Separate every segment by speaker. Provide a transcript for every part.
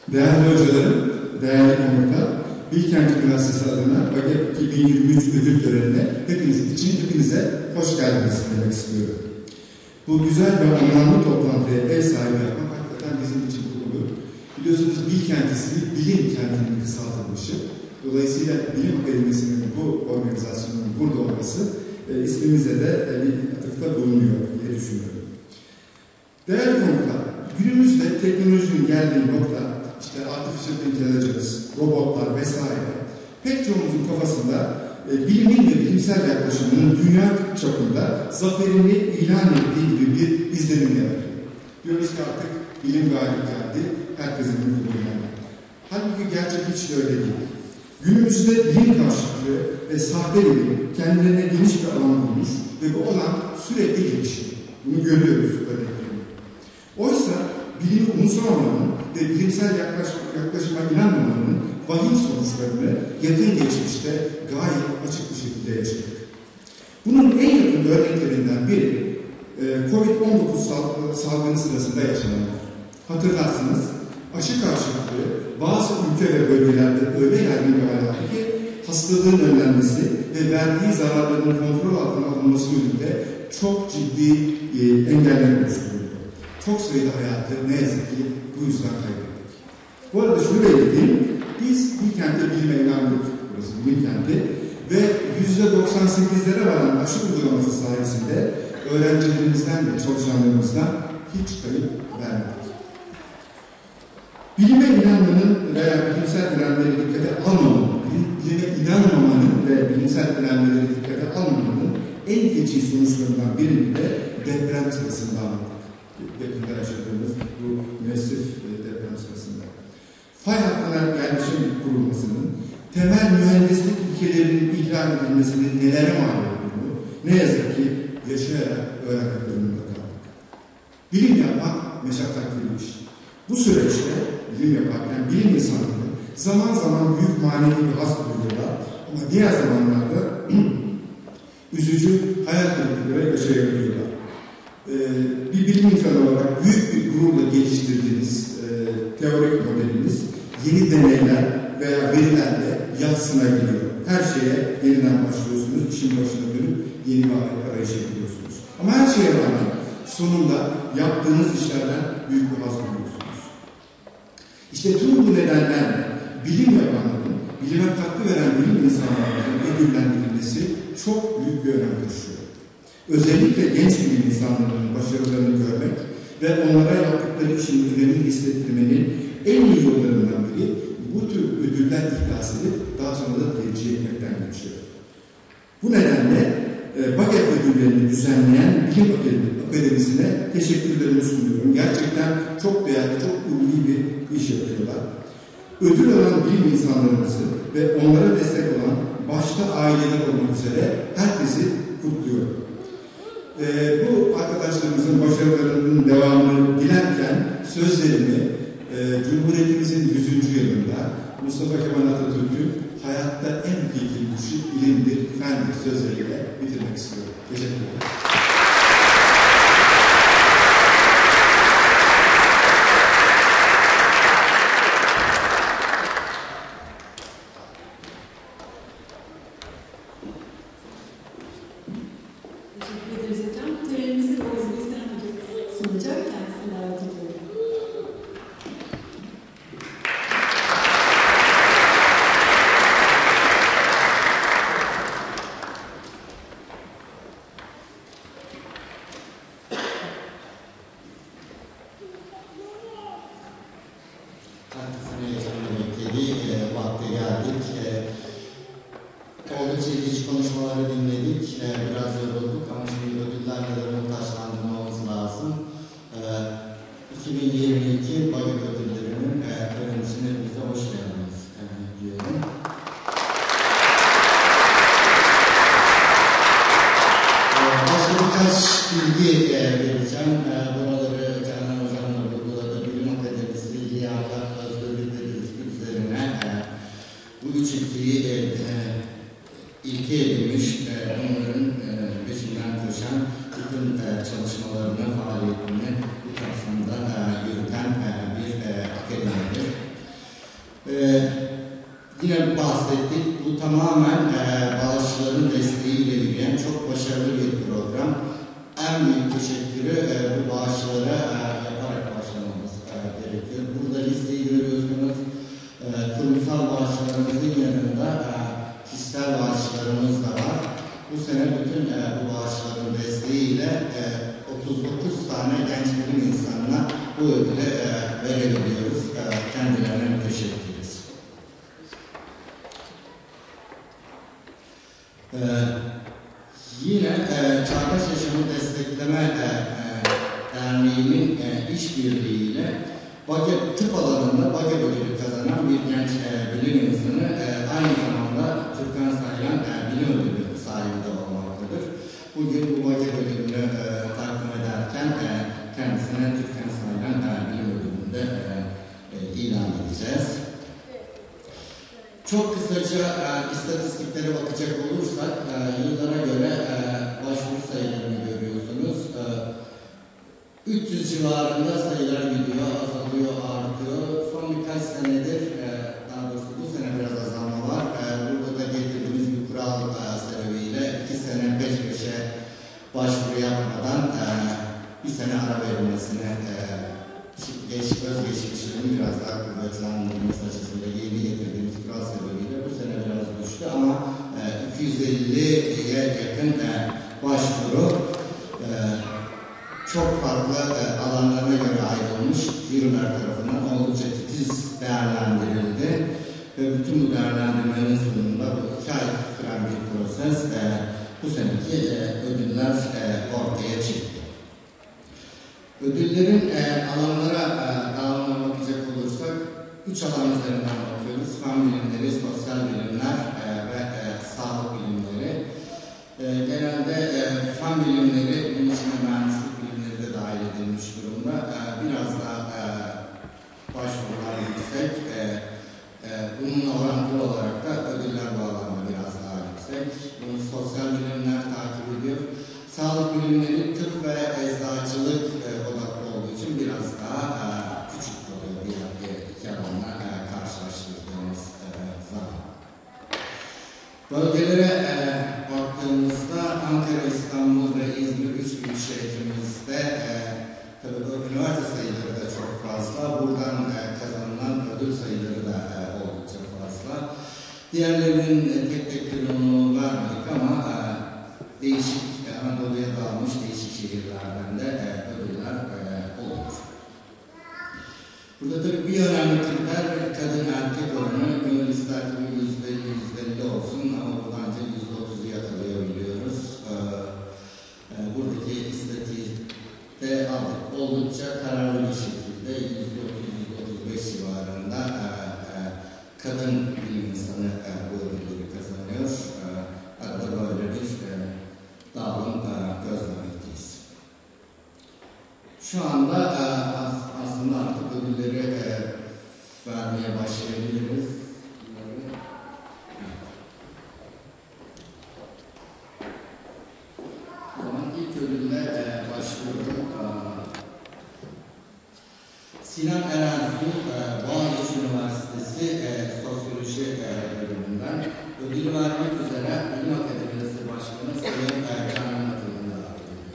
Speaker 1: Değerli hocalarım, değerli konuklar, Bilkent Üniversitesi adına BAGEP 2023 ödül törenine hepinize hoş geldiniz demek istiyorum. Bu güzel ve anlamlı toplantıya ev sahibi yapmak hakikaten bizim için gurur. Biliyorsunuz Bilkent ismi bilim kentinin kısaltılmışı. Dolayısıyla Bilim Akademisi'nin bu organizasyonun burada olması ismimize de bir atıfta bulunuyor diye düşünüyorum. Değerli konuklar, günümüzde teknolojinin geldiği nokta, işte artificial intelligence, robotlar vesaire, pek çoğumuzun kafasında bilimin ve bilimsel yaklaşımının dünya çapında zaferini ilan ettiği gibi bir izlenim yaratıyor. Diyoruz ki artık bilim galip geldi, herkesin mutlu. Halbuki gerçek hiç de öyle değil. Günümüzde bilim karşıtlığı ve sahte bilim kendilerine geniş bir alan bulmuş ve bu alan sürekli gelişiyor. Bunu görüyoruz örneklerini. Oysa bilimi umursamamanın ve bilimsel yaklaşıma inanmamanın vahim sonuçlarını yakın geçmişte gayet açık bir şekilde yaşadık. Bunun en yakın örneklerinden biri COVID-19 salgını sırasında yaşananlar. Hatırlarsınız, aşı karşıtlığı bazı ülke ve bölgelerde öyle yaygın bir hale aldı ki hastalığın önlenmesi ve verdiği zararların kontrol altına alınması yönünde çok ciddi engeller oluşturuldu. Çok sayıda hayatı ne yazık ki bu yüzden kaybettik. Bu arada şunu belirteyim, biz Bilkent'te bilime inandık, burası Bilkent'te ve %98'lere varan aşı uygulaması sayesinde öğrencilerimizden ve çalışanlarımızdan hiç kayıp vermedik. Bilime inanmanın veya bilimsel önemleri dikkate almamanın, bilime inanmamanın ve bilimsel önemleri dikkate almamanın en feci sonuçlarından birini de deprem sırasında almadık. Yakında yaşadığımız bu müessif deprem sırasında. Fay hattına yerleşim kurulmasının, temel mühendislik ilkelerinin ihlal edilmesinin nelere mal olduğunu ne yazık ki yaşayarak öğrenmek durumunda kaldık. Bilim yapmak meşakkatli bir iş. Bu süreçte bilim yaparken bilim insanları zaman zaman büyük manevi bir haz duyuyorlar ama diğer zamanlarda üzücü hayal kırıklıkları yaşayabiliyorlar. Bir bilim insanı olarak büyük bir gururla geliştirdiğiniz teorik modeliniz yeni deneyler veya verilerle yadsınabiliyor. Her şeye yeniden başlıyorsunuz, işin başına dönüp yeni bir arayışa gidiyorsunuz. Ama her şeye rağmen sonunda yaptığınız işlerden büyük bir haz duyuyorsunuz. İşte tüm bu nedenlerle bilim yapanların, bilime katkı veren bilim insanlarının ödüllendirilmesi çok büyük bir önem taşıyor. Özellikle genç bilim insanlarının başarılarını görmek ve onlara yaptıkları işin önemini hissettirmenin en iyi yollarından biri bu tür ödüller ihdas edip daha sonra da tercih etmekten geçiyor. Bu nedenle BAGEP ödüllerini düzenleyen Bilim Akademisi'ne teşekkürlerimi sunuyorum. Gerçekten çok değerli, çok ulvi bir iş yapıyorlar. Ödül alan bilim insanlarımızı ve onlara destek olan başta aileler olmak üzere herkesi kutluyorum. Bu arkadaşlarımızın başarılarının devamını dilerken sözlerimi Cumhuriyetimizin 100. yılında Mustafa Kemal Atatürk'ün hayatta en hakiki mürşit ilimdir, fendir sözleriyle bitirmek istiyorum. Teşekkür ederim.
Speaker 2: Oldukça ilginç konuşmaları dinledik. Biraz yorulduk ama şimdi ödüllerle de bunu taşlandırmamız lazım. 2022 BAGEP ödüllerinin önemlisine bize hoş geldiniz diyorum. Başka birkaç bilgi vereceğim. Buraları Canan Hocam'la vurguladı. Bilim Akademisi, liyakat, özgürlük ve dürüstlük üzerine bu üç ilkeyi ilke edilmiş, onların peşinden koşan bütün çalışmalarını, faaliyetlerini bu kapsamda yürüten bir akademidir. Yine bahsettik, bu tamamen bağışçıların desteğiyle yürüyen çok başarılı bir program. En büyük teşekkürü bu bağışçılara yaparak başlamamız gerekiyor. Burada listeyi görüyorsunuz. Kurumsal bağışçılarımızın yanında kişisel bağışçılarımız da var. Bu sene bütün bu bağışçıların desteğiyle 39 tane genç bilim insanına bu ödülü verebiliyoruz. Kendilerine teşekkür ederiz. Yine Çağdaş Yaşamı Destekleme Derneği'nin işbirliğiyle tıp alanında BAGE ödülü kazanan bir genç bilim insanı aynı zamanda Türkan Saylan bilim ödülü sahibi de olmaktadır. Bugün bu BAGE ödülünü takdim ederken kendisine Türkan Saylan bilim ödülünü de ilan edeceğiz. Çok kısaca istatistiklere bakacak olursak yıllara göre başvuru sayılarını görüyorsunuz. 300 civarında sayılar gidiyor, azalıyor, artıyor. Son birkaç senedir, daha doğrusu bu sene biraz azalma var. Burada da getirdiğimiz bir kural sebebiyle 2 sene peş peşe başvuru yapmadan bir sene ara verilmesine özgeçmişlerini biraz daha kuvvetlendirmesi açısından yeni getirdiğimiz kural sebebiyle bu sene biraz düştü ama 250'ye yakın başvuru çok farklı alanlara göre ayrılmış jüriler tarafından oldukça titiz değerlendirildi ve bütün bu değerlendirmenin sonunda 2 ay süren bir proses bu seneki ödüller ortaya çıktı. Ödüllerin alanlara dağılımına bakacak olursak 3 alan üzerinden bakıyoruz. Fen bilimleri, sosyal bilimler ve sağlık bilimleri. Genelde fen bilimleri, bunun içine mühendislik bilimleri de dahil edilmiş durumda. Biraz daha başvurular yüksek. Bunun orantılı olarak da ödüller bu alanda biraz daha yüksek. Bunu sosyal bilimler takip ediyor. Sağlık bilimleri, tıp ve eczacılık odaklı olduğu için biraz daha küçük oluyor diğer iki alanla karşılaştırdığımız zaman. Bölgelere baktığımızda Ankara, İstanbul ve İzmir 3 büyük şehrimizde tabii üniversite sayıları da çok fazla. Buradan kazanılan ödül sayıları da oldukça fazla. Diğerlerinin tek tek kırılımını vermedik ama değişik Anadolu'ya dağılmış değişik şehirlerden de ödüller olur. Burada tabii bir önemli kriter kadın erkek oranı. Gönül ister tabii %50 olsun ama buradan önce %30'u yakalayabiliyoruz. Buradaki istatistikte oldukça kararlı bir şekilde %30-%35 civarında kadın bilim insanı bu ödülleri kazanıyor. Arada böyle bir dağılım gözlemekteyiz. Şu anda aslında artık ödülleri vermeye başlayabiliriz. O zaman ilk ödülle başlıyorum. Sinan Erensu, Boğaziçi Üniversitesi Sosyoloji bölümünden ödülü vermek üzere Bilim Akademisi Başkanı Sayın Canan Atılım'ı davet ediyorum.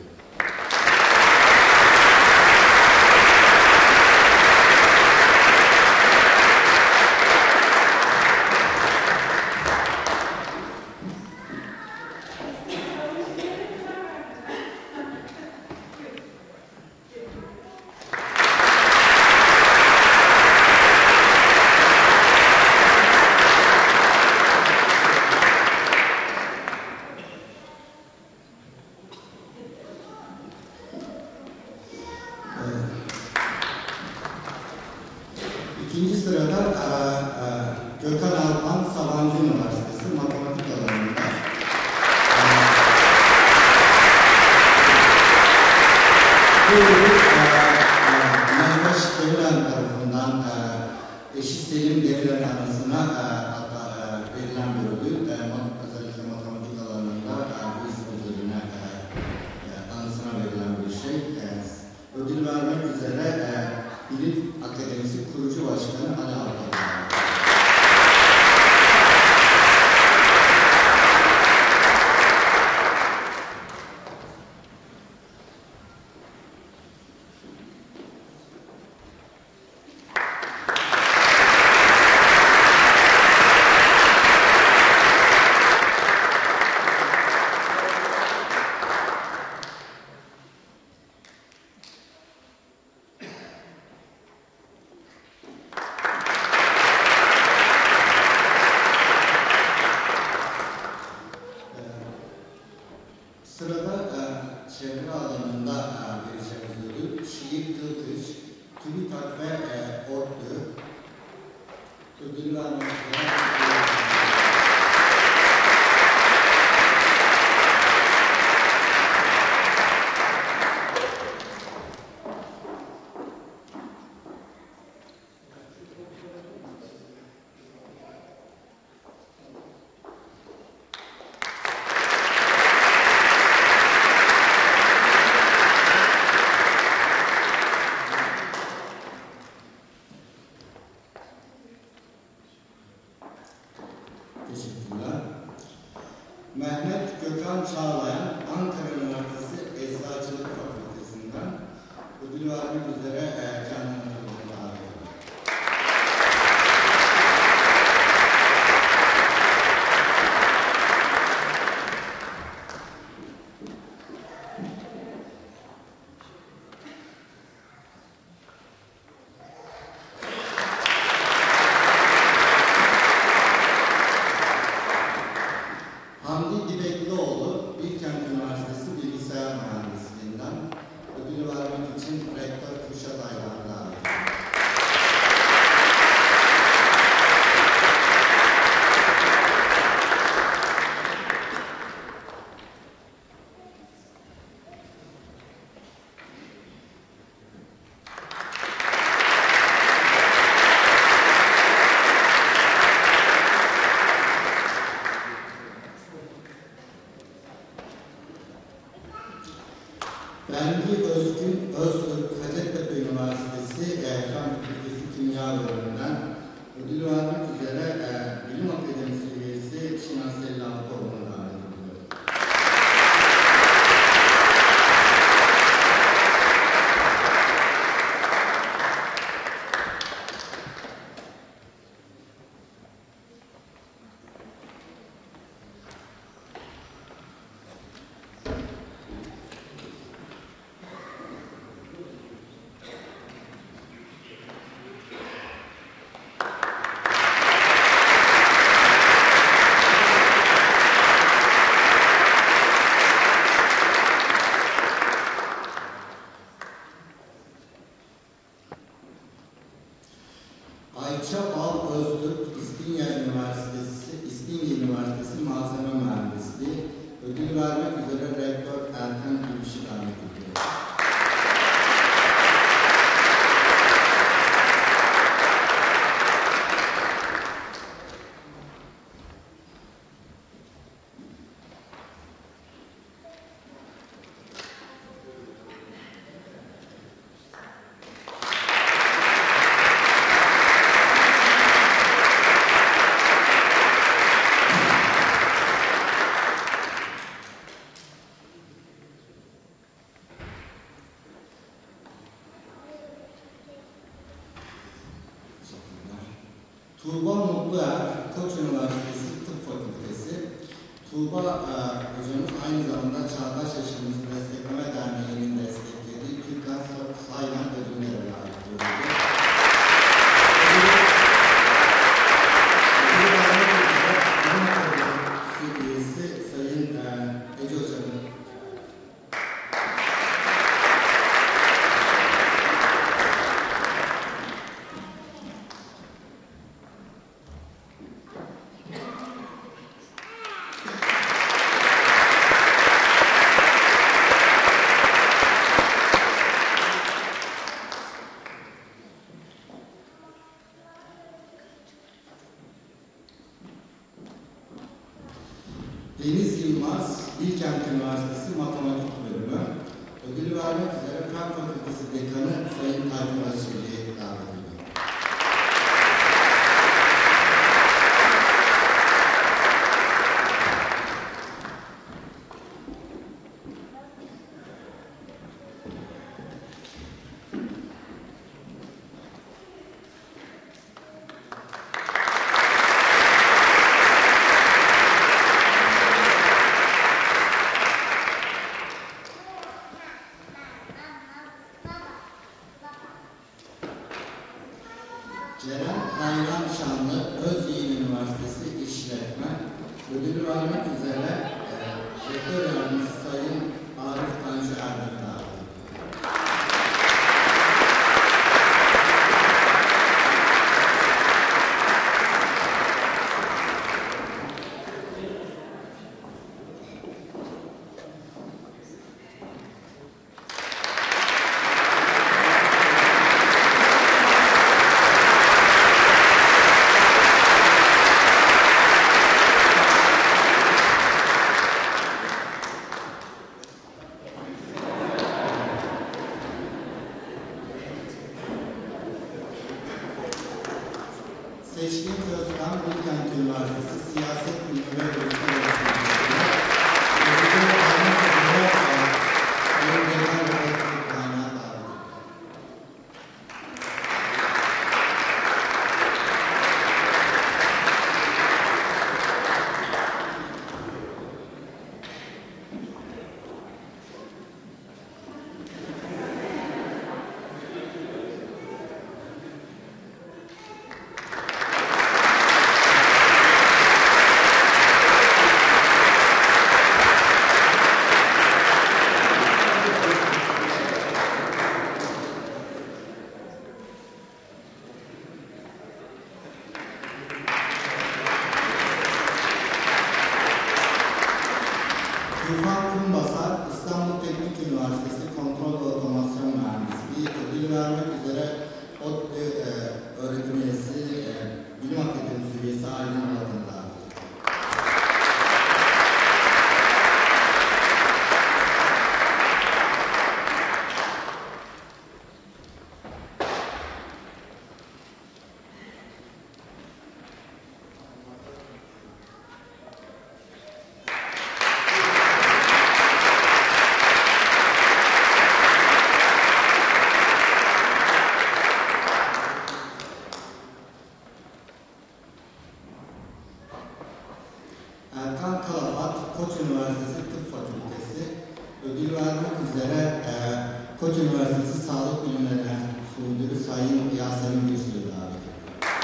Speaker 2: İkinci sırada Gökhan Alpan Sabancı Üniversitesi Matematik alanında bu Mehmet Demirel tarafından eşi Selim Demirel anısına verilen bir ödül. Özellikle matematik alanında bu isim üzerine anısına verilen bir şey. Ödül vermek üzere Bilim Akademisi Kurucu Başkanı Ali Alpan. Özkan Çağlayan, Ankara Üniversitesi Eczacılık Fakültesinden ödül vermek üzere kendini davet ediyorum. Hamdi Dibeklioğlu, Bilkent Üniversitesi Bilgisayar Mühendisliğinden ödülü vermek için Rektör Kürşat Aydan'ı davet ediyorum. Bengi Özgün Öztürk, Hacettepe Üniversitesi Fen Fakültesi Kimya Bölümünden ödülü vermek üzere Bilim Akademisi üyesi Şinas Sellantoğlu'nu davet ediyorum. Ayça Bal Öztürk, İstinye Üniversitesi Malzeme Mühendisliği ödülü vermek üzere Rektör Erkan Gülüş'ü davet ediyor. Tuğba Mutluer, Koç Üniversitesi Tıp Fakültesi. Tuğba hocamız aynı zamanda Çağdaş Yaşamımızı Destekleme Derneği'nin desteklediği Türk Saylan ödülleri layık görüldü. Bilim Akademisi üyesi Sayın Ece Hocam'ın Deniz Yılmaz, Bilkent Üniversitesi Matematik Bölümü ödülü vermek üzere Fen Fakültesi Dekanı Sayın Tayfun Aşırı'yı davet ediyorum. Ceren Hayran Şanlı, Özyeğin Üniversitesi İşletme ödülü vermek üzere Rektör Yardımcısı Sayın Arif Tanju Erdem'i davet ediyorum. Seçkin Özkan, Bilkent Üniversitesi Siyaset Bilimi ve Uluslararası İlişkiler Tufan Kumbasar, İstanbul Teknik Üniversitesi Kontrol ve Otomasyon Mühendisliği ödül vermek üzere ODTÜ öğretim üyesi, Bilim Akademisi üyesi Aydın Alat'ın davet. Erkan Kalafat, Koç Üniversitesi Tıp Fakültesi ödül vermek üzere Koç Üniversitesi Sağlık Bilimleri Enstitüsü Müdürü Sayın Yasemin Gülsü'yü davet ediyor.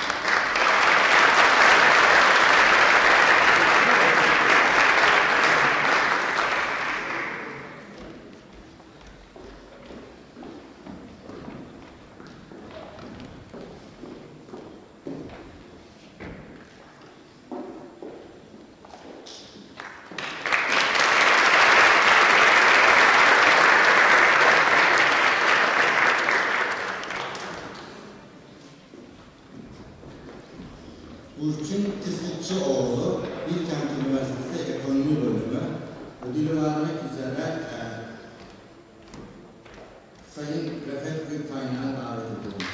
Speaker 2: Burçin Kısıkçıoğlu, Bilkent Üniversitesi Ekonomi Bölümü ödülü vermek üzere Sayın Refet Gülkaynak'a davet ediyorum.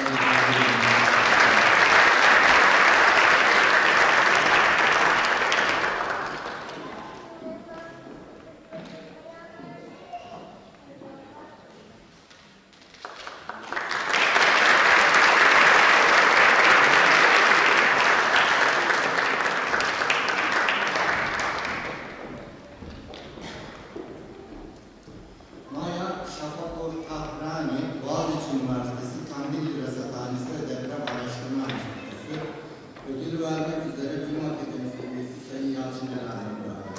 Speaker 2: Boğaziçi Üniversitesi Kandilli Rasathanesi ve Deprem Araştırma Enstitüsü ödül vermek üzere Bilim Akademisi üyesi Sayın Yalçın Celal'in davet.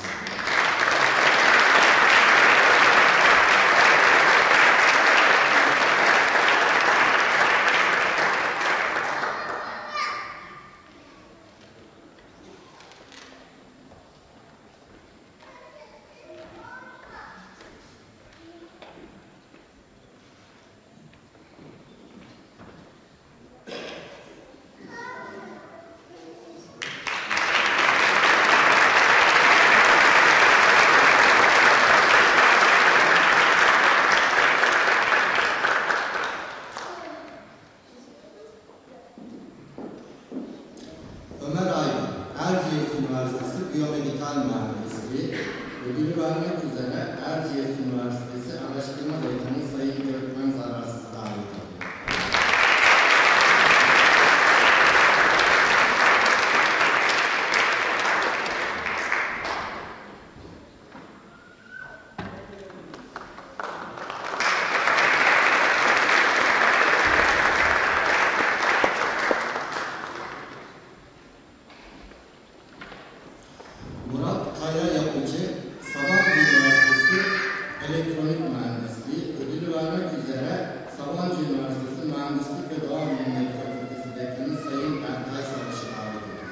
Speaker 2: Ömer Aydın, Erciyes Üniversitesi Biyomedikal Mühendisliği ödülü vermek üzere Erciyes Üniversitesi Araştırma Dekanı Sayın Gökmen Zararsız davet ediyor. Murat Kaya Yapıcı, Sabancı Üniversitesi Elektronik Mühendisliği ödülü vermek üzere Sabancı Üniversitesi Mühendislik ve Doğa Bilimleri Fakültesi Dekanı Sayın Berkay Savaş'ı davet ediyor.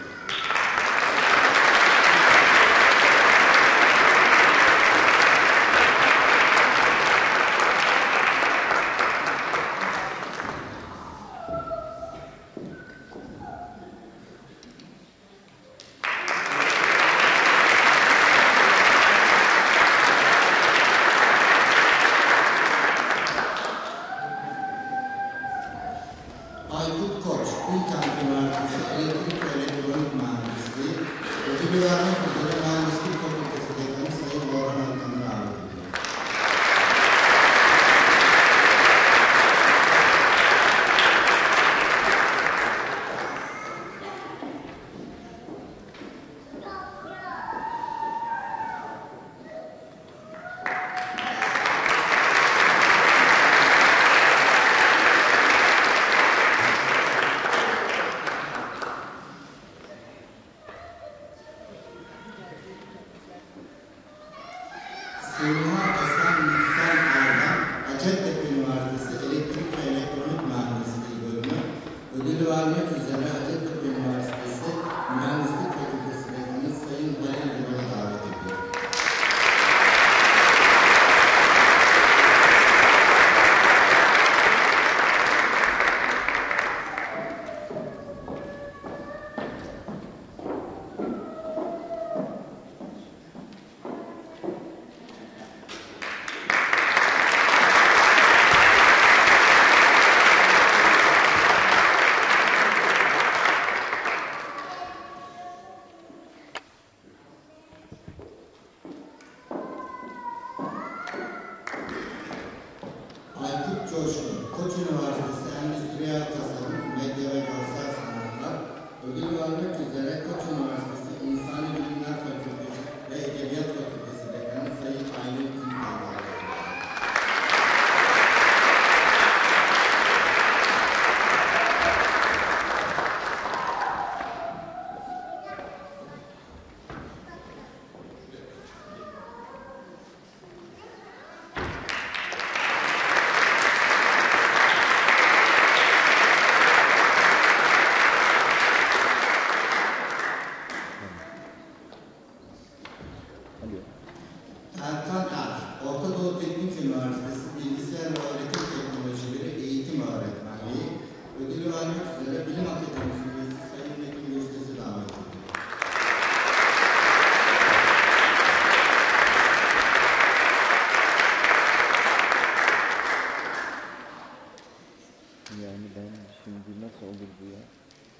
Speaker 2: Aykut Koç, Bilkent Üniversitesi Elektrik ve Elektronik Mühendisliği ödülü vermek üzere Mühendislik Fakültesi Dekanı Sayın Orhan Aktan'ı davet ediyor. Süleyman Esen Yüksel Erdem, Hacettepe Üniversitesi Elektrik ve Elektronik Mühendisliği Bölümü ödülü vermek üzere Hacettepe Üniversitesi Mühendislik Fakültesi Dekanı Sayın Halil Güven'i davet ediyor.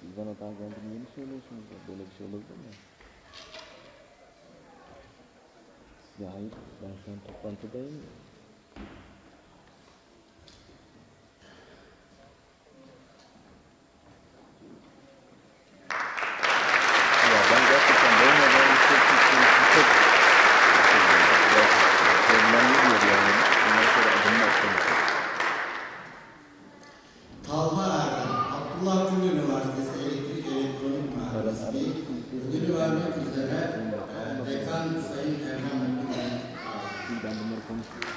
Speaker 3: Siz bana daha geldiğini yeni söylüyorsunuz ya. Böyle bir şey olabilir mi? Ya hayır, ben şu an toplantıdayım. Ya ben gerçekten beğenmeden bir şey tuttuğum çok önemli diyor yani. Ondan sonra adımını atlamışım.
Speaker 2: Talha Erdem, Abdullah Gül Üniversitesi Elektrik Elektronik Mühendisliği ödülü vermek üzere Dekan Sayın Erhan Mutlu'nun
Speaker 3: Ben bunları konuşuyorum.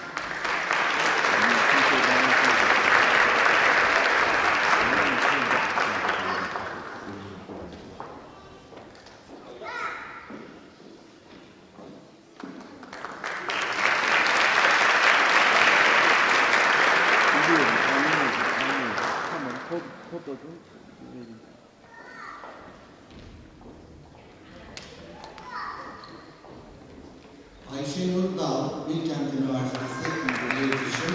Speaker 3: Kodladım.
Speaker 2: Ayşenur Dal, Bilkent Üniversitesi İletişim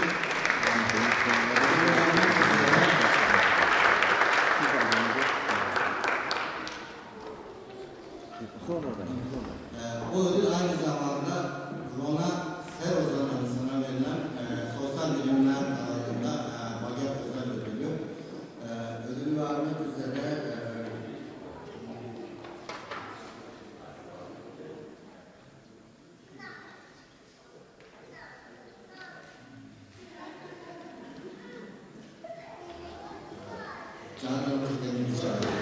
Speaker 2: bu ödül aynı zamanda Rona Serozan anısına verilen sosyal bilimler alanında Bagel özel ödülü. Ödülü vermek üzere Can Ömür'den rica ediyorum.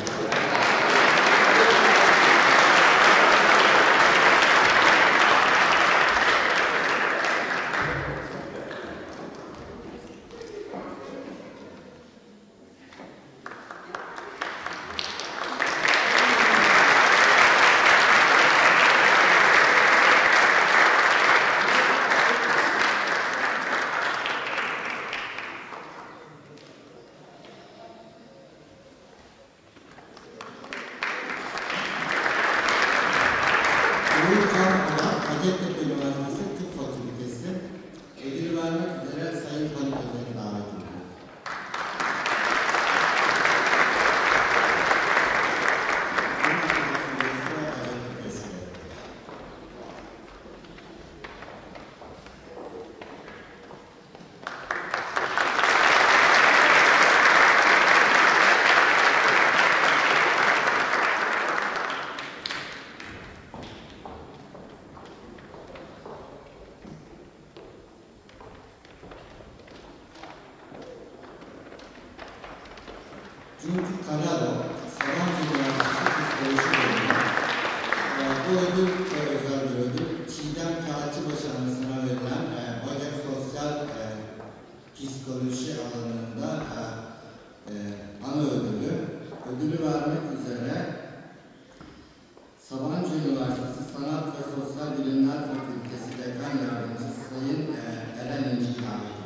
Speaker 2: Hacettepe Üniversitesi Tıp Fakültesi ödülü vermek üzere Sayın Haluk Özel'i davet ediyorum. Çünkü Karalo, Sabancı Üniversitesi Psikoloji Bölümü. Bu ödül özel bir ödül. Çiğdem Kağıtçıbaşı anısına verilen Bagel Sosyal Psikoloji alanında ana ödülü. Ödülü vermek üzere Sabancı Üniversitesi Sanat ve Sosyal Bilimler Fakültesi Dekan Yardımcısı Sayın Eren İnci'yi davet ediyorum.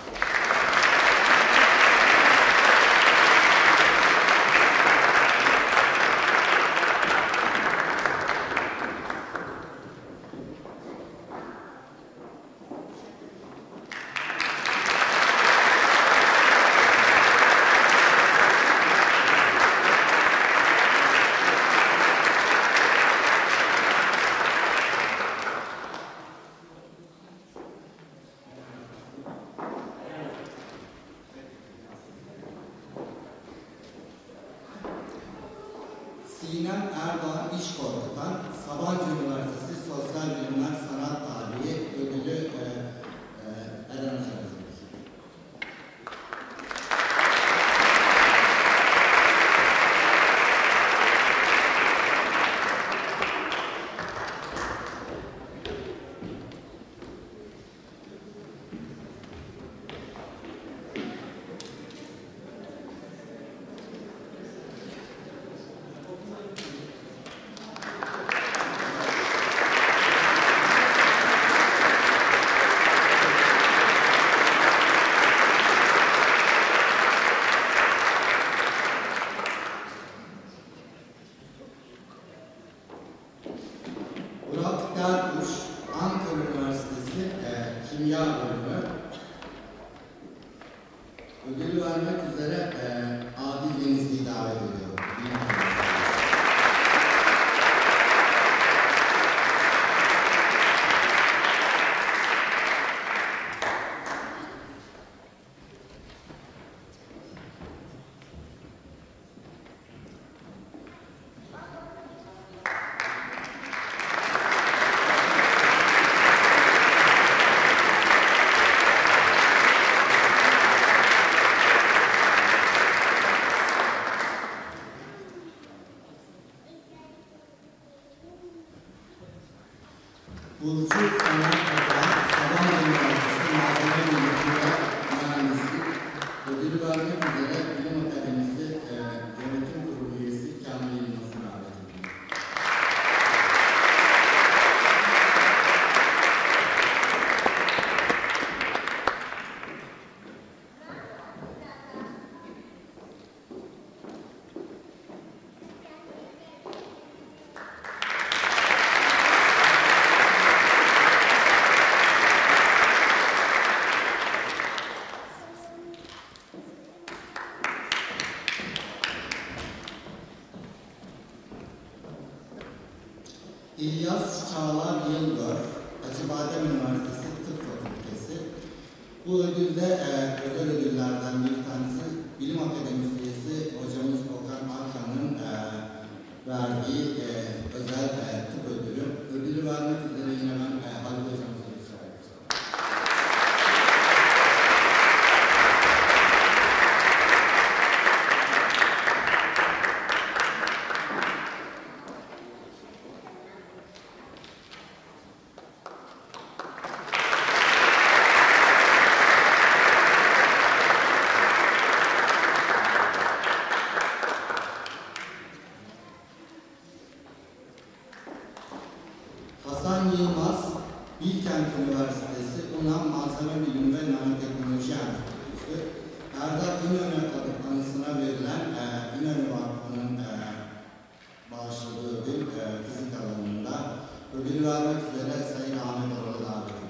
Speaker 2: Sinem Erdoğan İşkorku'dan Sabancı Üniversitesi Sosyal Bilimler Sanat Tarihi ödülü Eren Hoca'ya. Burcu Sanat Okan, Sabancı Üniversitesi Malzeme Bilimi Mühendisi, ödülü vermek üzere Bilim Akademisi Yönetim Kurulu üyesi Kamil Yılmaz'ı davet ediyor. İlyas Çağlar Yılgör, Acıbadem Üniversitesi Tıp Fakültesi. Bu ödülde özel ödüllerden bir tanesi Bilim Akademisi üyesi hocamız Okan Alkan'ın verdiği özel tıp ödülü. Ödülü vermek üzere yine ben Halil hocamıza rica edeceğim. Hasan Yılmaz, Bilkent Üniversitesi UNAM Malzeme Bilimi ve Nanoteknoloji Enstitüsü, Erdal İnönü anısına verilen İnönü Vakfı'nın bağışladığı ödül fizik alanında ödülü vermek üzere Sayın Ahmet Oral'ı davet ediyor.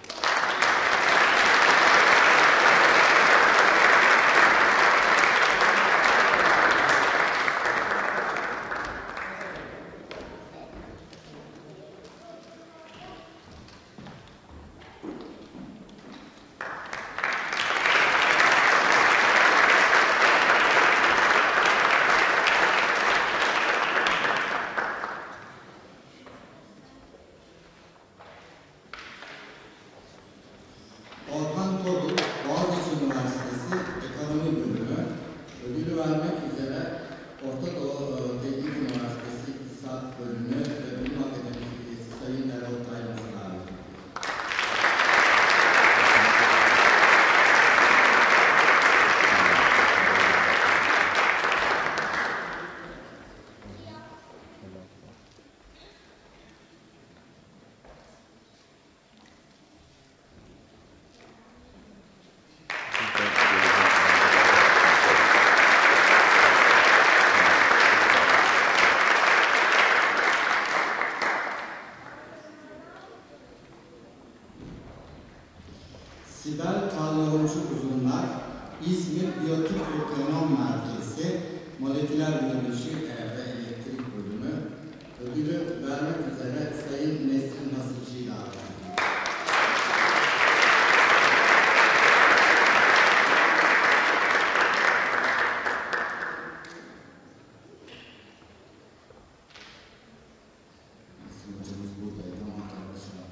Speaker 2: Orhan Toruk, Boğaziçi Üniversitesi Ekonomi Bölümü, ödülü vermek üzere Orta Doğu Teknik Üniversitesi İktisat Bölümü ve Bilim Akademisi üyesi Sayın Erol Taymaz'ı davet ediyor. Sibel Kalyoncu Uzunlar, İzmir Biyotik Genom Merkezi, Moleküler Biyoloji ve Elektrik Bölümü, ödülü vermek üzere Sayın Nesrin Nasırcı'yı davet ediyor. Nesrin hocamız buradaydı ama arkadaşlar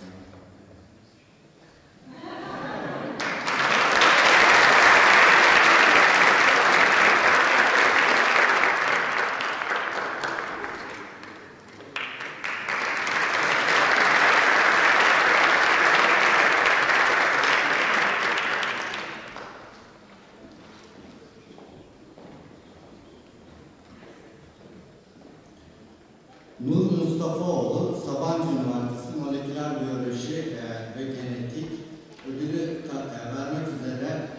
Speaker 2: Nur Mustafaoğlu, Sabancı Üniversitesi Moleküler Biyoloji ve Genetik, ödülü vermek üzere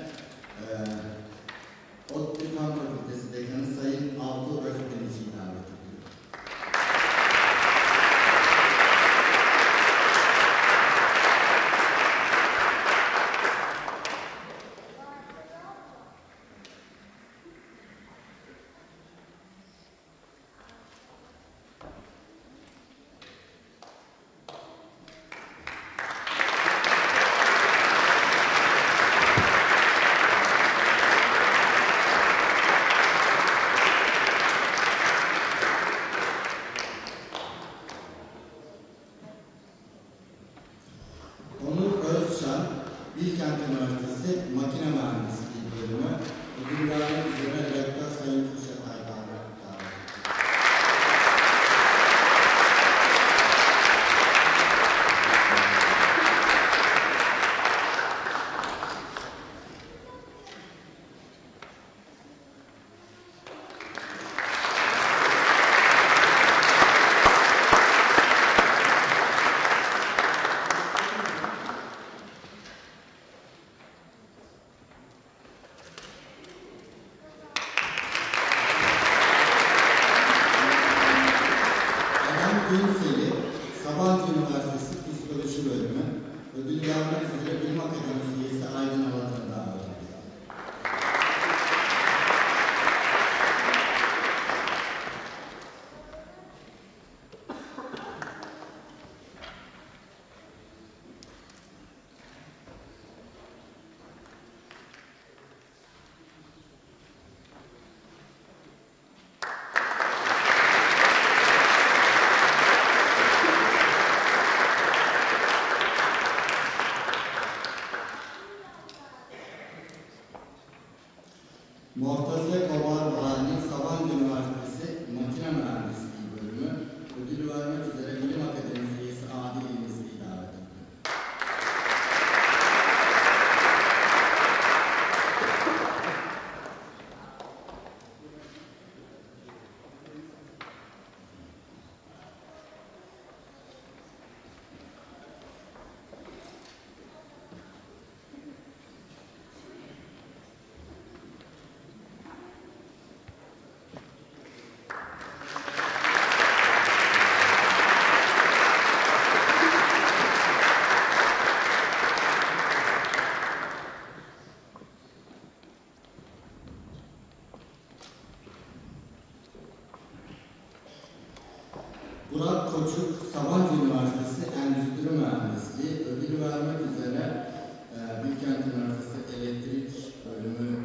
Speaker 2: ODTÜ Fen Fakültesi Dekanı Sayın Altuğ Özdenizci'yi davet ediyor. Burak Koçuk, Sabancı Üniversitesi Endüstri Mühendisliği, ödül vermek üzere Bilkent Üniversitesi Elektrik Bölümü